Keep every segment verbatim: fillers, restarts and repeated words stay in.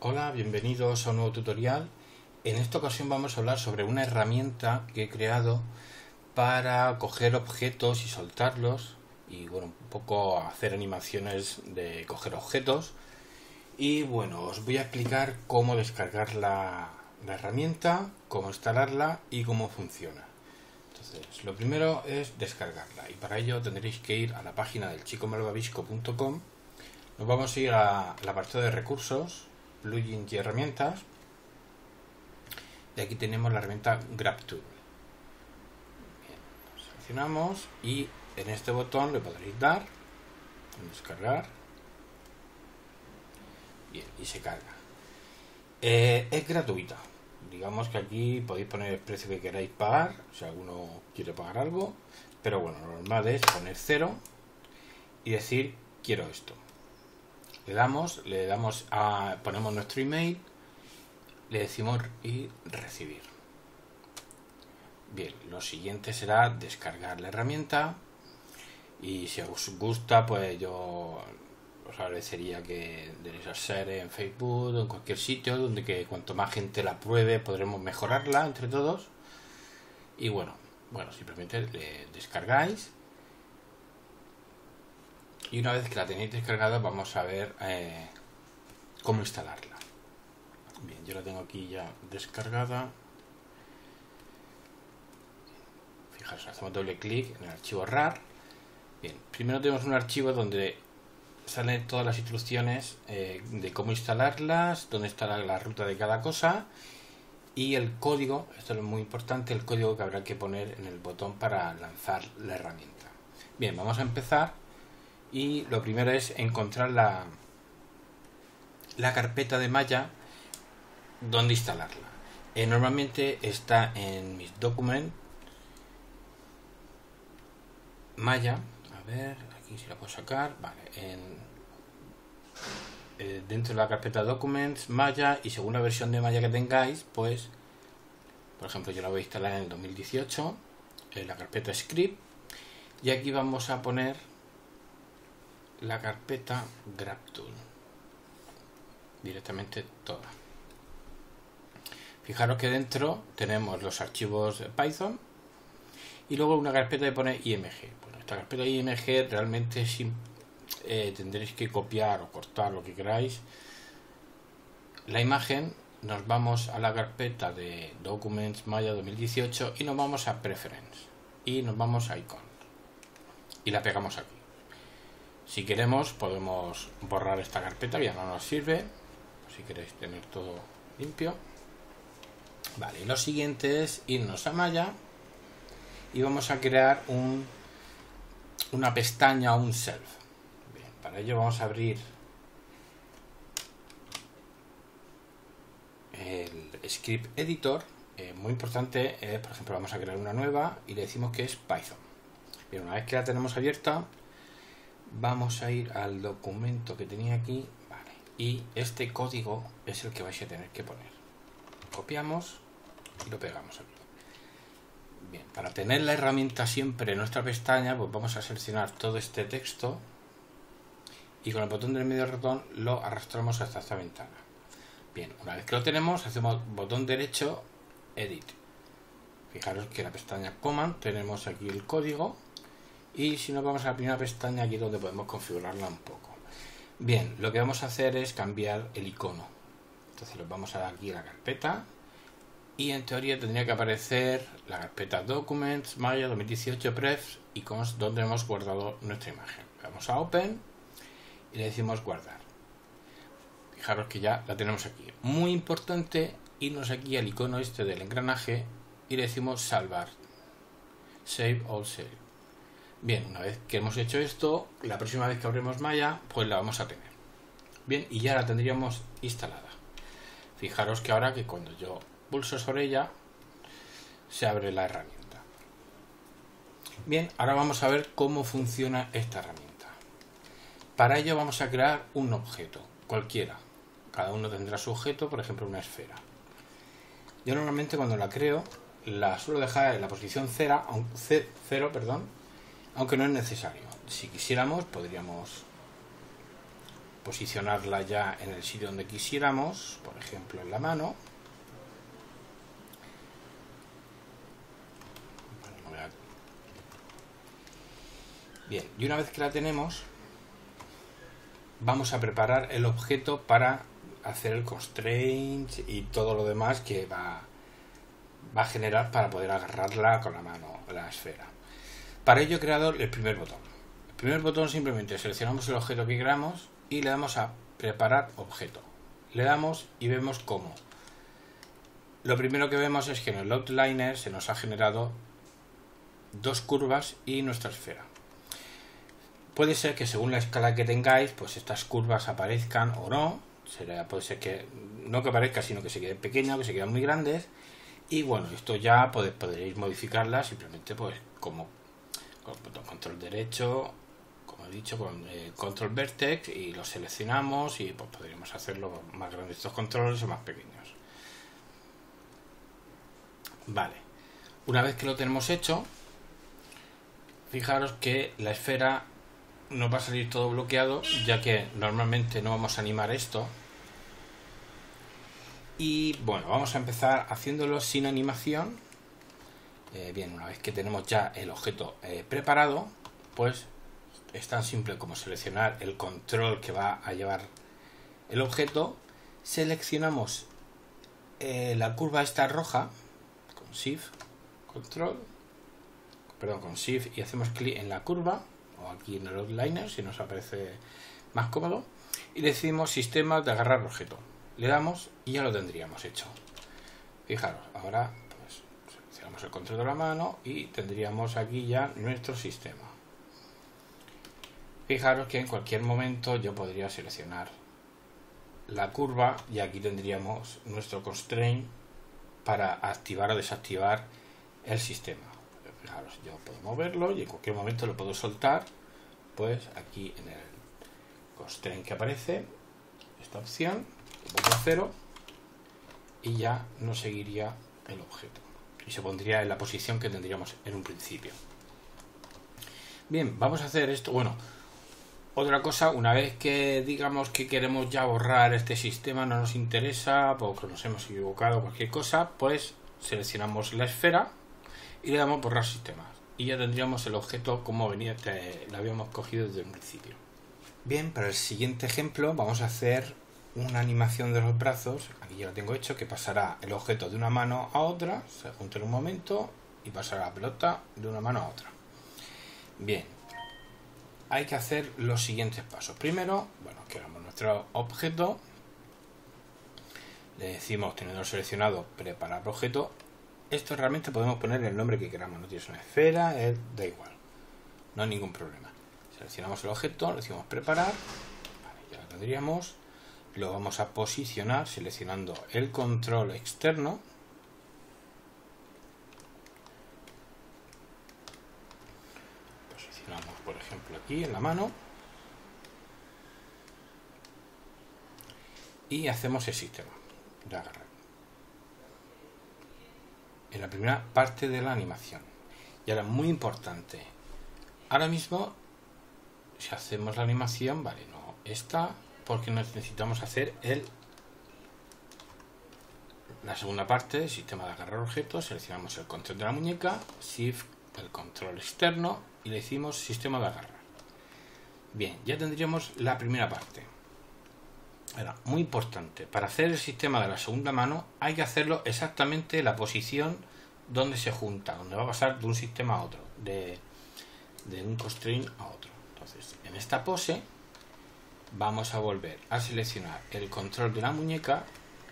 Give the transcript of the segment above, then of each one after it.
Hola, bienvenidos a un nuevo tutorial. En esta ocasión vamos a hablar sobre una herramienta que he creado para coger objetos y soltarlos y bueno, un poco hacer animaciones de coger objetos. Y bueno, os voy a explicar cómo descargar la, la herramienta, cómo instalarla y cómo funciona. Entonces, lo primero es descargarla y para ello tendréis que ir a la página del chico malvavisco punto com. Nos vamos a ir a la parte de recursos, plugins y herramientas, y aquí tenemos la herramienta GrabTool. Bien, seleccionamos y en este botón le podréis dar en descargar. Bien, y se carga. Eh, es gratuita. Digamos que aquí podéis poner el precio que queráis pagar, si alguno quiere pagar algo, pero bueno, lo normal es poner cero y decir quiero esto. Le damos, le damos a, ponemos nuestro email, le decimos y recibir. Bien, lo siguiente será descargar la herramienta y si os gusta, pues yo os agradecería que deis a share en Facebook o en cualquier sitio donde que cuanto más gente la pruebe podremos mejorarla entre todos. Y bueno, bueno, simplemente le descargáis. Y una vez que la tenéis descargada vamos a ver eh, cómo instalarla. Bien, yo la tengo aquí ya descargada. Fijaros, hacemos doble clic en el archivo rar. Bien, primero tenemos un archivo donde salen todas las instrucciones eh, de cómo instalarlas, dónde está la, la ruta de cada cosa y el código, esto es muy importante, el código que habrá que poner en el botón para lanzar la herramienta. Bien, vamos a empezar. Y lo primero es encontrar la, la carpeta de Maya donde instalarla. Eh, normalmente está en mis documentos Maya. A ver, aquí si la puedo sacar. Vale, en, eh, dentro de la carpeta Documents Maya, y según la versión de Maya que tengáis, pues, por ejemplo, yo la voy a instalar en el dos mil dieciocho, en la carpeta Script, y aquí vamos a poner la carpeta GrabTool directamente toda. Fijaros que dentro tenemos los archivos Python y luego una carpeta que pone I M G. Bueno, esta carpeta I M G realmente sí, eh, tendréis que copiar o cortar lo que queráis la imagen. Nos vamos a la carpeta de Documents Maya dos mil dieciocho y nos vamos a Preference y nos vamos a Icon y la pegamos aquí. Si queremos podemos borrar esta carpeta, ya no nos sirve, si queréis tener todo limpio. Vale, y lo siguiente es irnos a Maya y vamos a crear un, una pestaña o un self. Bien, para ello vamos a abrir el Script Editor. Eh, muy importante, eh, por ejemplo, vamos a crear una nueva y le decimos que es Python. Bien, una vez que la tenemos abierta, vamos a ir al documento que tenía aquí, vale, y este código es el que vais a tener que poner. Copiamos y lo pegamos aquí. Bien, para tener la herramienta siempre en nuestra pestaña, pues vamos a seleccionar todo este texto y con el botón del medio ratón lo arrastramos hasta esta ventana. Bien, una vez que lo tenemos, hacemos botón derecho, Edit. Fijaros que en la pestaña Command tenemos aquí el código. Y si nos vamos a la primera pestaña, aquí donde podemos configurarla un poco. Bien, lo que vamos a hacer es cambiar el icono. Entonces nos vamos a dar aquí a la carpeta y en teoría tendría que aparecer la carpeta Documents Maya dos mil dieciocho Prefs Icons, donde hemos guardado nuestra imagen. Vamos a Open y le decimos guardar. Fijaros que ya la tenemos aquí. Muy importante irnos aquí al icono este del engranaje y le decimos salvar. Save all save. Bien, una vez que hemos hecho esto, la próxima vez que abremos Maya, pues la vamos a tener. Bien, y ya la tendríamos instalada. Fijaros que ahora que cuando yo pulso sobre ella, se abre la herramienta. Bien, ahora vamos a ver cómo funciona esta herramienta. Para ello vamos a crear un objeto, cualquiera. Cada uno tendrá su objeto, por ejemplo una esfera. Yo normalmente cuando la creo, la suelo dejar en la posición cero, cero perdón, aunque no es necesario. Si quisiéramos podríamos posicionarla ya en el sitio donde quisiéramos, por ejemplo en la mano. Bien, y una vez que la tenemos, vamos a preparar el objeto para hacer el constraint y todo lo demás que va, va a generar para poder agarrarla con la mano, la esfera. Para ello he creado el primer botón. El primer botón simplemente seleccionamos el objeto que queramos y le damos a preparar objeto. Le damos y vemos cómo. Lo primero que vemos es que en el outliner se nos ha generado dos curvas y nuestra esfera. Puede ser que según la escala que tengáis, pues estas curvas aparezcan o no. Será, puede ser que no que aparezca, sino que se queden pequeñas, que se queden muy grandes. Y bueno, esto ya pod podréis modificarlas simplemente pues como con el botón control derecho, como he dicho, con eh, control vertex, y los seleccionamos y pues podríamos hacerlo más grandes estos controles o más pequeños. Vale, una vez que lo tenemos hecho, fijaros que la esfera nos va a salir todo bloqueado, ya que normalmente no vamos a animar esto. Y bueno, vamos a empezar haciéndolo sin animación. Eh, bien, una vez que tenemos ya el objeto eh, preparado, pues es tan simple como seleccionar el control que va a llevar el objeto. Seleccionamos eh, la curva esta roja con Shift, Control, perdón, con Shift, y hacemos clic en la curva, o aquí en el outliner si nos aparece más cómodo, y decidimos sistema de agarrar objeto. Le damos y ya lo tendríamos hecho. Fijaros, ahora pues seleccionamos el control de la mano y tendríamos aquí ya nuestro sistema. Fijaros que en cualquier momento yo podría seleccionar la curva y aquí tendríamos nuestro constraint para activar o desactivar el sistema. Fijaros, yo puedo moverlo y en cualquier momento lo puedo soltar, pues aquí en el constraint que aparece esta opción, pongo cero y ya no seguiría el objeto y se pondría en la posición que tendríamos en un principio. Bien, vamos a hacer esto. Bueno, otra cosa, una vez que digamos que queremos ya borrar este sistema, no nos interesa porque nos hemos equivocado, cualquier cosa, pues seleccionamos la esfera y le damos borrar sistemas y ya tendríamos el objeto como venía, te, lo habíamos cogido desde un principio. Bien, para el siguiente ejemplo vamos a hacer una animación de los brazos. Aquí ya lo tengo hecho, que pasará el objeto de una mano a otra, se junta en un momento y pasará la pelota de una mano a otra. Bien, hay que hacer los siguientes pasos. Primero, bueno, creamos nuestro objeto, le decimos, teniendo seleccionado, preparar objeto. Esto realmente podemos poner el nombre que queramos, no tienes una esfera, es, da igual, no hay ningún problema. Seleccionamos el objeto, le decimos preparar, vale, ya lo tendríamos, lo vamos a posicionar seleccionando el control externo, posicionamos por ejemplo aquí en la mano y hacemos el sistema de agarrar en la primera parte de la animación. Y ahora, muy importante, ahora mismo si hacemos la animación, vale, no está, porque necesitamos hacer el la segunda parte, el sistema de agarrar objetos. Seleccionamos el control de la muñeca, Shift, el control externo y le decimos sistema de agarrar. Bien, ya tendríamos la primera parte. Ahora, muy importante, para hacer el sistema de la segunda mano hay que hacerlo exactamente en la posición donde se junta, donde va a pasar de un sistema a otro, de, de un constraint a otro. Entonces, en esta pose vamos a volver a seleccionar el control de la muñeca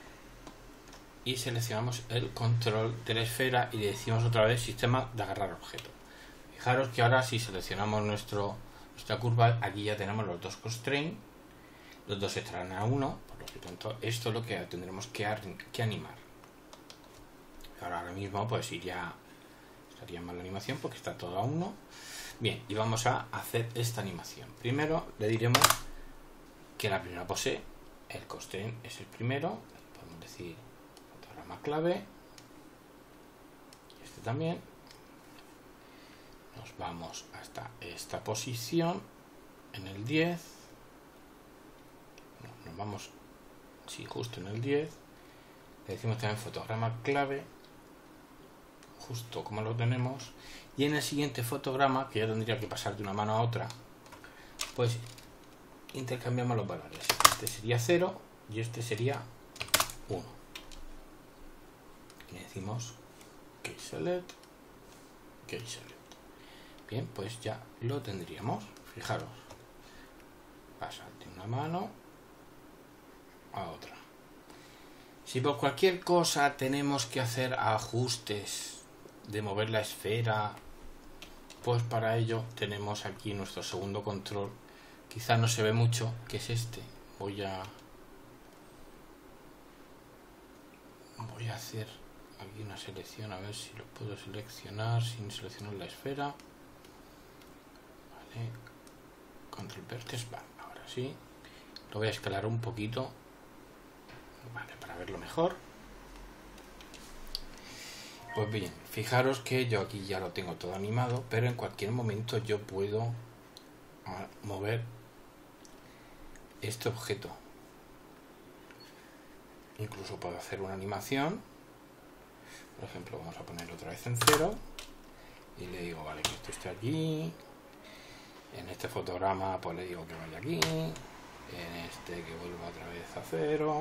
y seleccionamos el control de la esfera y le decimos otra vez sistema de agarrar objeto. Fijaros que ahora si seleccionamos nuestro, nuestra curva, aquí ya tenemos los dos constraints, los dos estarán a uno, por lo que tanto esto es lo que tendremos que, que animar. Ahora, ahora mismo pues iría, estaría mal la animación porque está todo a uno. Bien, y vamos a hacer esta animación. Primero le diremos que la primera pose, el constraint es el primero, podemos decir fotograma clave, este también. Nos vamos hasta esta posición en el diez. nos vamos, sí, justo en el diez, le decimos también fotograma clave, justo como lo tenemos, y en el siguiente fotograma, que ya tendría que pasar de una mano a otra, pues intercambiamos los valores. Este sería cero y este sería uno. Y decimos keySelect, keySelect. Bien, pues ya lo tendríamos. Fijaros, pasar de una mano a otra. Si por cualquier cosa tenemos que hacer ajustes de mover la esfera, pues para ello tenemos aquí nuestro segundo control. Quizás no se ve mucho, que es este. Voy a voy a hacer aquí una selección, a ver si lo puedo seleccionar sin seleccionar la esfera. Vale, control vertex, va, ahora sí. Lo voy a escalar un poquito, vale, para verlo mejor. Pues bien, fijaros que yo aquí ya lo tengo todo animado, pero en cualquier momento yo puedo mover este objeto. Incluso puedo hacer una animación. Por ejemplo, vamos a ponerlo otra vez en cero y le digo, vale, que esto esté aquí. En este fotograma pues le digo que vaya aquí, en este que vuelva otra vez a cero.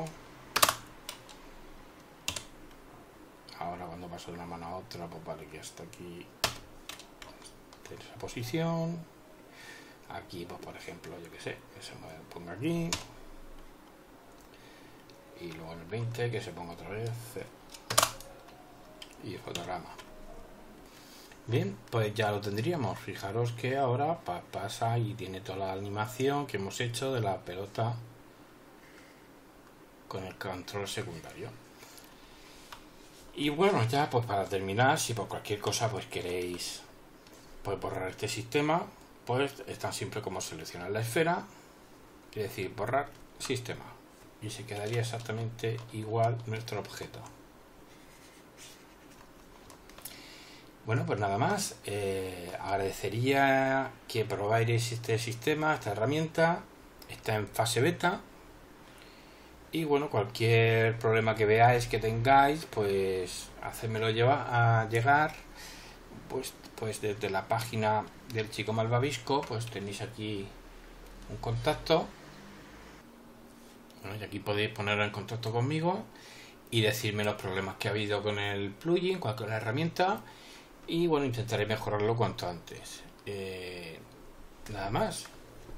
Ahora cuando paso de una mano a otra, pues vale, que hasta aquí en esa posición. Aquí pues por ejemplo, yo que sé, que se me ponga aquí, y luego en el veinte que se ponga otra vez cero. Y el fotograma. Bien, pues ya lo tendríamos. Fijaros que ahora pa pasa y tiene toda la animación que hemos hecho de la pelota con el control secundario. Y bueno, ya pues para terminar, si por cualquier cosa pues queréis pues borrar este sistema, pues es tan simple como seleccionar la esfera y decir borrar sistema, y se quedaría exactamente igual nuestro objeto. Bueno, pues nada más. Eh, agradecería que probáis este sistema, esta herramienta. Está en fase beta. Y bueno, cualquier problema que veáis, que tengáis, pues hacérmelo a llegar. Pues, pues desde la página del Chico Malvavisco, pues tenéis aquí un contacto. Bueno, y aquí podéis poneros en contacto conmigo y decirme los problemas que ha habido con el plugin, con la herramienta. Y bueno, intentaré mejorarlo cuanto antes. Eh, nada más.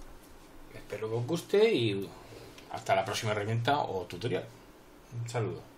Espero que os guste y hasta la próxima herramienta o tutorial. Un saludo.